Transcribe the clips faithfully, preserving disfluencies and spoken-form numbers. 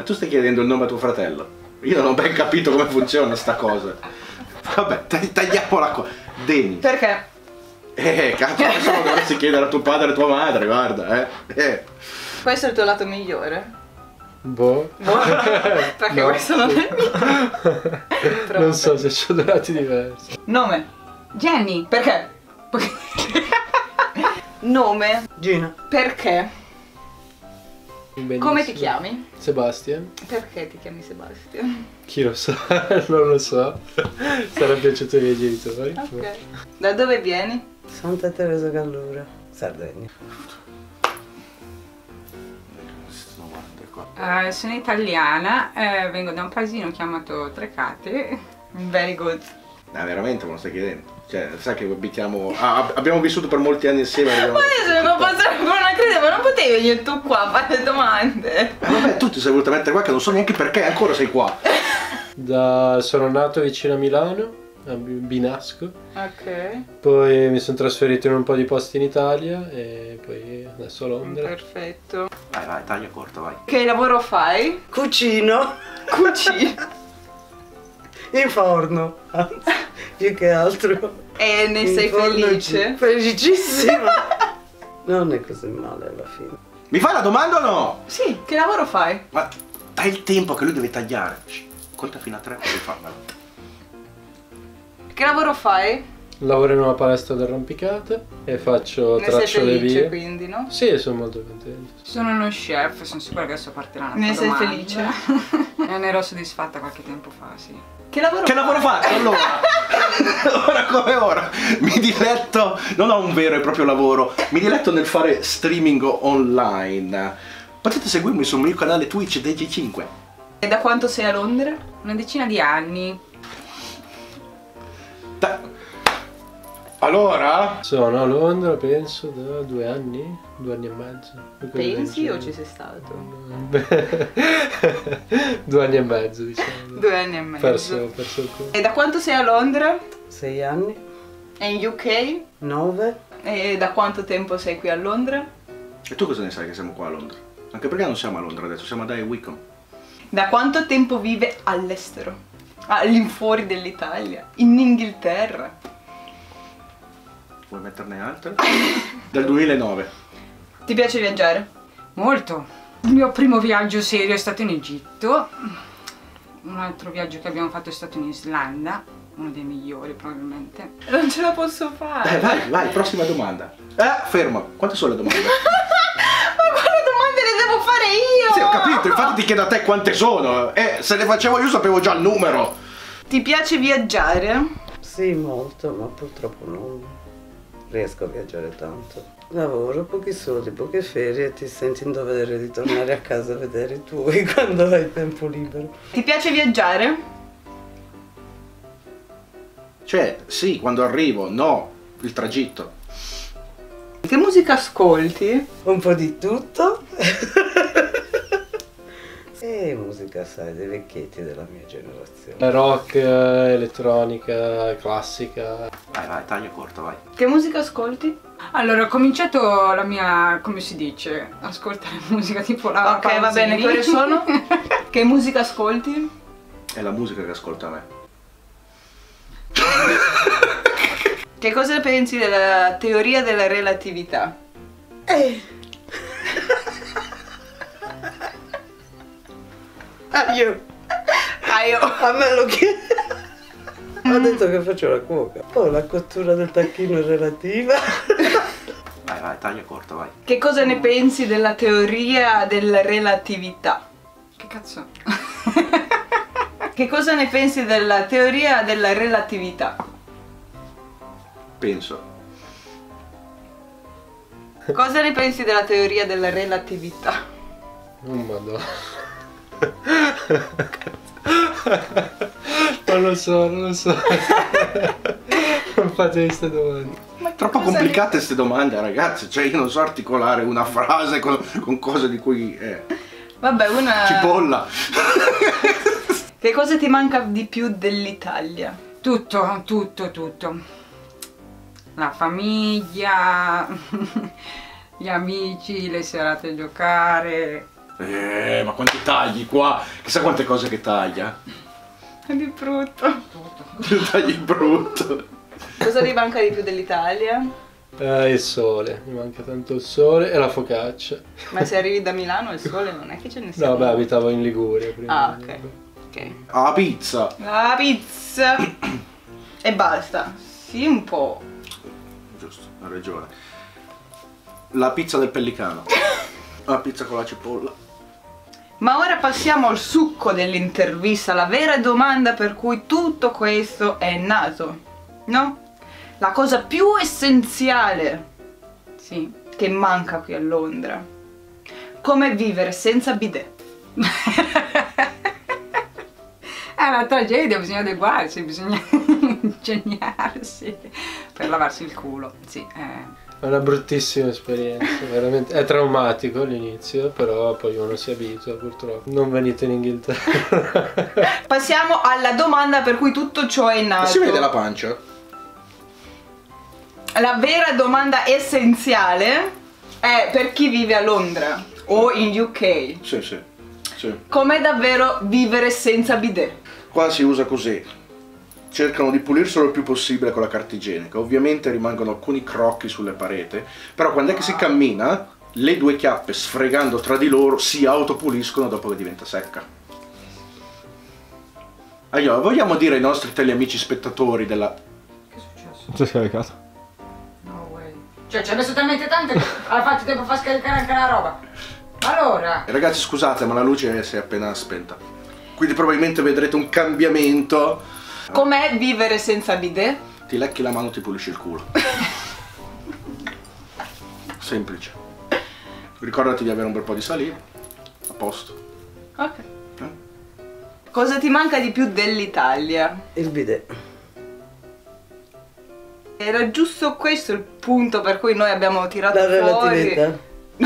tu stai chiedendo il nome a tuo fratello. Io non ho ben capito come funziona sta cosa. Vabbè, tagliamo la cosa. Deni. Perché? Eh, cazzo, adesso lo dovresti chiedere a tuo padre e a tua madre, guarda, eh. eh. Questo è il tuo lato migliore? Boh. Boh. Perché No. questo non è il mio. Non so se c'ho due lati diversi. Nome? Jenny. Perché? Nome? Gina. Perché? Benissimo. Come ti chiami? Sebastian. Perché ti chiami Sebastian? Chi lo sa? Non lo so. Sarà piaciuto ai miei genitori. Ok. Da dove vieni? Santa Teresa Gallura, Sardegna. Uh, sono italiana, eh, vengo da un paesino chiamato Trecate. Very good. No, veramente me lo stai chiedendo. Cioè, sai che abitiamo. Ah, abbiamo vissuto per molti anni insieme. Abbiamo... Ma adesso non posso ancora credere, ma non potevi venire tu qua a fare domande. Eh, vabbè, tu ti sei voluta mettere qua che non so neanche perché ancora sei qua. Da... Sono nato vicino a Milano, a Binasco. Ok. Poi mi sono trasferito in un po' di posti in Italia e poi adesso a Londra. Perfetto. Vai, vai, taglia corto, vai. Che lavoro fai? Cucino. Cucini. In forno, anzi, più che altro. E ne In sei forno felice? ci- Felicissima. Non è così male alla fine. Mi fai la domanda o no? Sì, che lavoro fai? Ma dai il tempo che lui deve tagliare. Shh, conta fino a tre e fa. Che lavoro fai? Lavoro in una palestra d'arrampicata e faccio Ne sei traccio le felice vie. quindi, no? Sì, sono molto contento. Sono uno chef, sono sicura che adesso partirà una Ne sei domanda. felice? E ne ero soddisfatta qualche tempo fa, sì. Che lavoro Che fai? lavoro faccio allora? Ora come ora mi diletto, non ho un vero e proprio lavoro, mi diletto nel fare streaming online. Potete seguirmi sul mio canale Twitch D J cinque. E da quanto sei a Londra? Una decina di anni. Da... Allora? Sono a Londra, penso, da due anni, due anni e mezzo. Pensi o ci sei stato? Beh, due anni e mezzo, diciamo. Due anni e mezzo. Perso, perso il conto. E da quanto sei a Londra? Sei anni? E in U K? Nove? E da quanto tempo sei qui a Londra? E tu cosa ne sai che siamo qua a Londra? Anche perché non siamo a Londra adesso, siamo a Dai Wycombe. Da quanto tempo vive all'estero? All'infuori dell'Italia? In Inghilterra? Vuoi metterne altre? Dal duemilanove. Ti piace viaggiare? Molto. Il mio primo viaggio serio è stato in Egitto. Un altro viaggio che abbiamo fatto è stato in Islanda. Uno dei migliori probabilmente. Non ce la posso fare. Dai, vai, vai, prossima domanda. Eh, fermo. Quante sono le domande? Ma quale domande le devo fare io? Sì, ho capito, infatti ti chiedo a te quante sono. Eh, se le facevo io sapevo già il numero. Ti piace viaggiare? Sì, molto, ma purtroppo non riesco a viaggiare tanto. Lavoro, pochi soldi, poche ferie e ti senti in dovere di tornare a casa a vedere i tuoi quando hai tempo libero. Ti piace viaggiare? Cioè, sì, quando arrivo, no, il tragitto. Che musica ascolti? Un po' di tutto. E musica, sai, dei vecchietti della mia generazione. Rock, elettronica, classica. Vai, vai, taglia corto, vai. Che musica ascolti? Allora, ho cominciato la mia, come si dice, ascoltare musica tipo la Ok, va Pausini. bene, quali sono? Che musica ascolti? È la musica che ascolta a me. Che cosa pensi della teoria della relatività? Eh. Ah, io. Ah, io. A me lo chiede. Ho detto che faccio la cuoca. Poi la cottura del tacchino è relativa. Vai, vai, taglia corto, vai. Che cosa ne pensi della teoria della relatività? Che cazzo? Che cosa ne pensi della teoria della relatività? Penso. Cosa ne pensi della teoria della relatività? Oh madonna. Non lo so, non lo so. Non fate queste domande. Ma che Troppo cosa complicate queste domande, ragazzi. Cioè, io non so articolare una frase con, con cose di cui... Eh, ne- Vabbè, una... cipolla. Che cosa ti manca di più dell'Italia? Tutto, tutto, tutto. La famiglia, gli amici, le serate a giocare, Eh, ma quanti tagli qua? Chissà quante cose che taglia. È di brutto. Tagli brutto. Cosa ti manca di più dell'Italia? Eh, il sole, mi manca tanto il sole e la focaccia. Ma se arrivi da Milano il sole non è che ce ne sia. No, beh, abitavo in Liguria prima. Ah, ok. Ok. Ah, pizza. La pizza. E basta. Sì, un po'. Giusto, ha ragione. La pizza del pellicano. La pizza con la cipolla. Ma ora passiamo al succo dell'intervista, la vera domanda per cui tutto questo è nato, no? La cosa più essenziale, Sì. che manca qui a Londra. Come vivere senza bidet. È una tragedia, bisogna adeguarsi, bisogna ingegnarsi per lavarsi il culo. Sì, eh. È una bruttissima esperienza, veramente. È traumatico all'inizio, però poi uno si abitua purtroppo. Non venite in Inghilterra. Passiamo alla domanda per cui tutto ciò è nato. Si vede la pancia? La vera domanda essenziale è per chi vive a Londra o in U K. Sì, sì, sì. Com'è davvero vivere senza bidet? Qua si usa così. Cercano di pulirselo il più possibile con la carta igienica. Ovviamente rimangono alcuni crocchi sulle pareti, però quando è che si cammina, le due chiappe sfregando tra di loro si autopuliscono dopo che diventa secca. Allora, vogliamo dire ai nostri teleamici spettatori della... Che è successo? Ti sei scaricato? No way. Cioè, ci ha messo talmente tanto che ha fatto tempo a far scaricare anche la roba. Allora. Eh, ragazzi, scusate, ma la luce si è appena spenta. Quindi probabilmente vedrete un cambiamento. Com'è vivere senza bidet? Ti lecchi la mano, ti pulisci il culo. Semplice. Ricordati di avere un bel po' di saliva. A posto. Ok. Eh? Cosa ti manca di più dell'Italia? Il bidet. Era giusto questo il punto per cui noi abbiamo tirato La fuori relatività.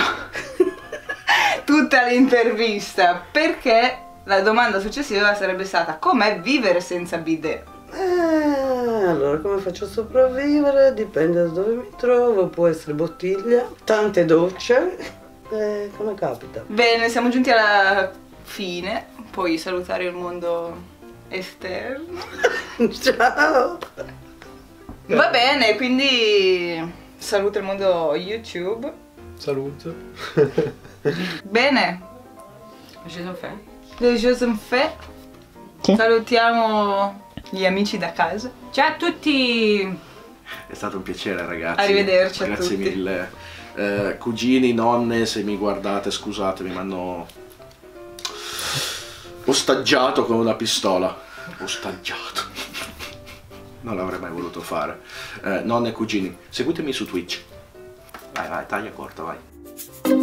tutta l'intervista, perché la domanda successiva sarebbe stata: com'è vivere senza bidet? Eh, allora come faccio a sopravvivere? Dipende da dove mi trovo, può essere bottiglia, tante docce, eh, come capita. Bene, siamo giunti alla fine, puoi salutare il mondo esterno. Ciao! Va bene, quindi saluto il mondo YouTube. Saluto. Bene, Je ne fais. le choses sont faites. Salutiamo gli amici da casa. Ciao a tutti! È stato un piacere, ragazzi. Arrivederci a Grazie tutti. mille. Eh, cugini, nonne, se mi guardate, scusatemi, mi hanno ostaggiato con una pistola. Ostaggiato. Non l'avrei mai voluto fare. Eh, nonne e cugini, seguitemi su Twitch. Vai, vai, taglia corta, vai.